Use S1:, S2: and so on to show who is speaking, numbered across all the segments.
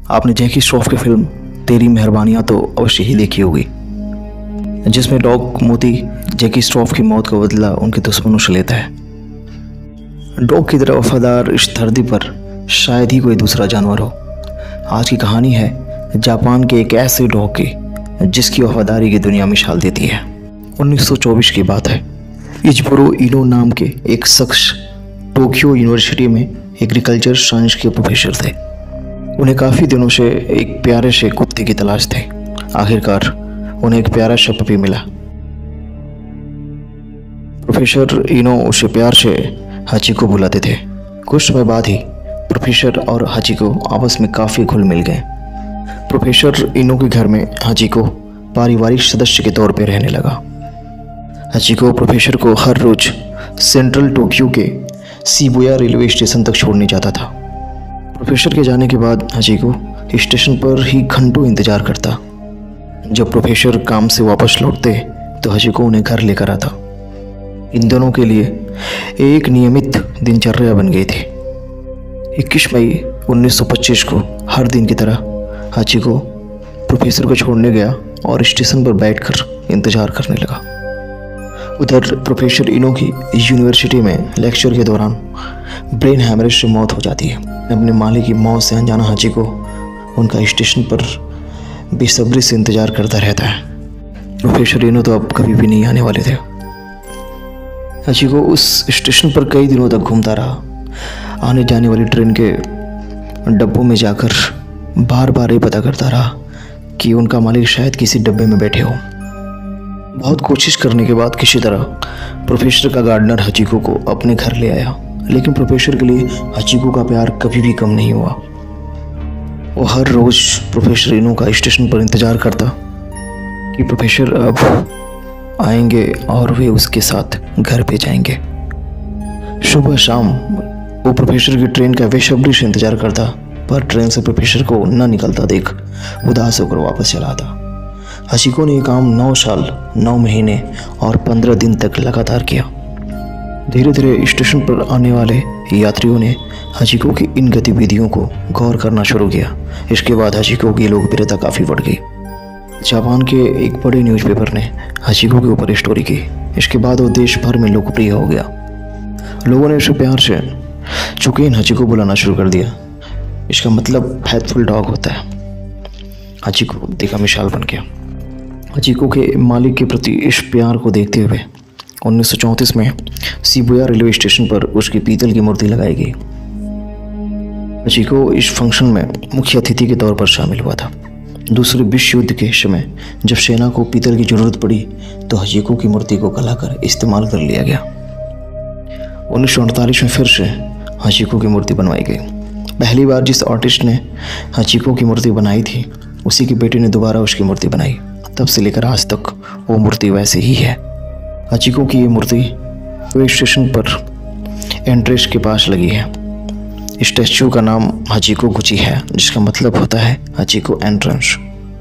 S1: आपने जैकी श्रॉफ की फिल्म तेरी मेहरबानियाँ तो अवश्य ही देखी होगी, जिसमें डॉग मोती जैकी श्रॉफ की मौत का बदला उनके दुश्मनों से लेता है। डॉग की तरह वफादार इस धरती पर शायद ही कोई दूसरा जानवर हो। आज की कहानी है जापान के एक ऐसे डॉग की जिसकी वफादारी की दुनिया मिसाल देती है। 1924 की बात है। इचिरो इनो नाम के एक शख्स टोक्यो यूनिवर्सिटी में एग्रीकल्चर साइंस के प्रोफेसर थे। उन्हें काफ़ी दिनों से एक प्यारे से कुत्ते की तलाश थी। आखिरकार उन्हें एक प्यारा सा पपी मिला। प्रोफेसर इनो उसे प्यार से हाचिको बुलाते थे। कुछ समय बाद ही प्रोफेसर और हाचिको आपस में काफ़ी घुल मिल गए। प्रोफेसर इनो के घर में हाचिको पारिवारिक सदस्य के तौर पर रहने लगा। हाचिको प्रोफेसर को हर रोज सेंट्रल टोक्यो के शिबुया रेलवे स्टेशन तक छोड़ने जाता था। प्रोफेसर के जाने के बाद हाचिको स्टेशन पर ही घंटों इंतजार करता। जब प्रोफेसर काम से वापस लौटते तो हाचिको उन्हें घर लेकर आता। इन दोनों के लिए एक नियमित दिनचर्या बन गई थी। 21 मई 1925 को हर दिन की तरह हाचिको प्रोफेसर को छोड़ने गया और स्टेशन पर बैठकर इंतजार करने लगा। उधर प्रोफेसर इनो की यूनिवर्सिटी में लेक्चर के दौरान ब्रेन हेमरेज से मौत हो जाती है। अपने मालिक की मौत से अनजाना हाचिको उनका स्टेशन पर बेसब्री से इंतजार करता रहता है। प्रोफेसर इनो तो अब कभी भी नहीं आने वाले थे। हाचिको उस स्टेशन पर कई दिनों तक घूमता रहा। आने जाने वाली ट्रेन के डब्बों में जाकर बार बार ये पता करता रहा कि उनका मालिक शायद किसी डब्बे में बैठे हो। बहुत कोशिश करने के बाद किसी तरह प्रोफेसर का गार्डनर हाचिको को अपने घर ले आया, लेकिन प्रोफेसर के लिए हाचिको का प्यार कभी भी कम नहीं हुआ। वो हर रोज प्रोफेसर इनो का स्टेशन पर इंतजार करता कि प्रोफेसर अब आएंगे और वे उसके साथ घर पे जाएंगे। सुबह शाम वो प्रोफेसर की ट्रेन का बेसब्री से इंतजार करता, पर ट्रेन से प्रोफेसर को न निकलता देख उदास होकर वापस चला आता। हाचिको ने ये काम 9 साल 9 महीने और 15 दिन तक लगातार किया। धीरे धीरे स्टेशन पर आने वाले यात्रियों ने हाचिको की इन गतिविधियों को गौर करना शुरू किया। इसके बाद हाचिको की लोकप्रियता काफ़ी बढ़ गई। जापान के एक बड़े न्यूज़पेपर ने हाचिको के ऊपर स्टोरी की। इसके बाद वो देश भर में लोकप्रिय हो गया। लोगों ने उसे प्यार से चुकेन हाचिको बुलाना शुरू कर दिया। इसका मतलब फेथफुल डॉग होता है। हाचिको देखा मिसाल बन गया। हाचिको के मालिक के प्रति इस प्यार को देखते हुए 1934 में शिबुया रेलवे स्टेशन पर उसकी पीतल की मूर्ति लगाई गई। हाचिको इस फंक्शन में मुख्य अतिथि के तौर पर शामिल हुआ था। दूसरे विश्व युद्ध के समय जब सेना को पीतल की जरूरत पड़ी तो हाचिको की मूर्ति को गलाकर इस्तेमाल कर लिया गया। 1948 में फिर से हाचिको की मूर्ति बनवाई गई। पहली बार जिस आर्टिस्ट ने हाचिको की मूर्ति बनाई थी उसी के बेटे ने दोबारा उसकी मूर्ति बनाई। तब से लेकर आज तक वो मूर्ति वैसे ही है। हाचिको की ये मूर्ति रेलवे स्टेशन पर एंट्रेंस के पास लगी है। स्टैच्यू का नाम हाचिको गुची है, जिसका मतलब होता है हाचिको एंट्रेंस।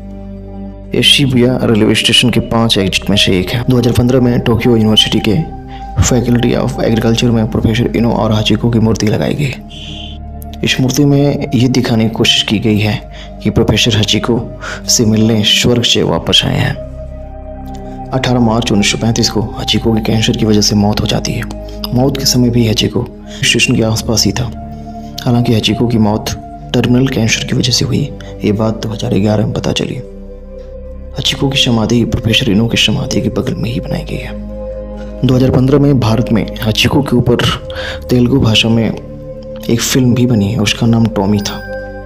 S1: ये शिबुया रेलवे स्टेशन के 5 एग्जिट में से एक है। 2015 में टोक्यो यूनिवर्सिटी के फैकल्टी ऑफ एग्रीकल्चर में प्रोफेसर इनो और हाचिको की मूर्ति लगाई गई। इस मूर्ति में ये दिखाने की कोशिश की गई है कि प्रोफेसर हाचिको से मिलने स्वर्ग से वापस आए हैं। 18 मार्च 1935 को हाचिको की कैंसर की वजह से मौत हो जाती है। मौत के समय भी हाचिको स्टेशन के आसपास ही था। हालांकि हाचिको की मौत टर्मिनल कैंसर की वजह से हुई, ये बात 2011 में पता चली। हाचिको की समाधि प्रोफेसर इनो की समाधि के बगल में ही बनाई गई है। 2015 में भारत में हाचिको के ऊपर तेलुगु भाषा में एक फिल्म भी बनी है, उसका नाम टॉमी था।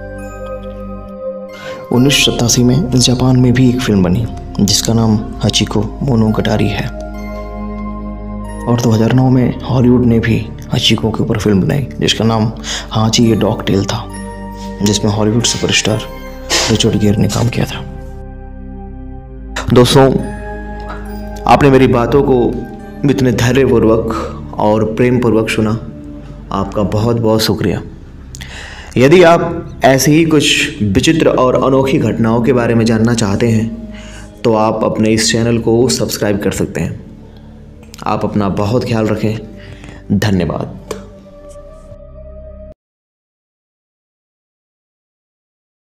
S1: 1987 में जापान में भी एक फिल्म बनी जिसका नाम हाचिको मोनोगटारी है। और 2009 में हॉलीवुड ने भी हाचिको के ऊपर फिल्म बनाई जिसका नाम हाची ये डॉग टेल था, जिसमें हॉलीवुड सुपरस्टार रिचर्ड गियर ने काम किया था। दोस्तों, आपने मेरी बातों को इतने धैर्यपूर्वक और प्रेमपूर्वक सुना, आपका बहुत बहुत शुक्रिया। यदि आप ऐसी ही कुछ विचित्र और अनोखी घटनाओं के बारे में जानना चाहते हैं तो आप अपने इस चैनल को सब्सक्राइब कर सकते हैं। आप अपना बहुत ख्याल रखें। धन्यवाद।